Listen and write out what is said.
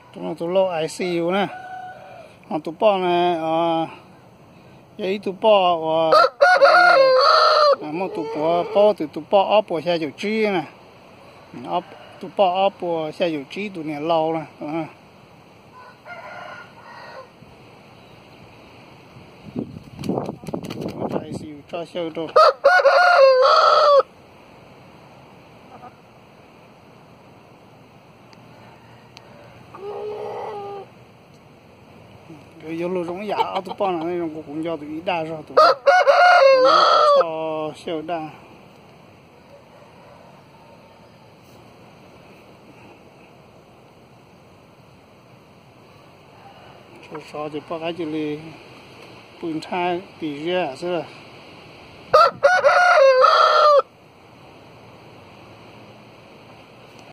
chúng tôi lo ICU nè tụi bò này vậy tụi bò một tụi bò ốp bò xe dầu chi nè tụi bò ốp bò xe dầu chi tụi này lâu nè ICU cho xe đâu有那种牙都绑上那种公交的一大上都超小蛋，就烧就把它这里本产比热是了。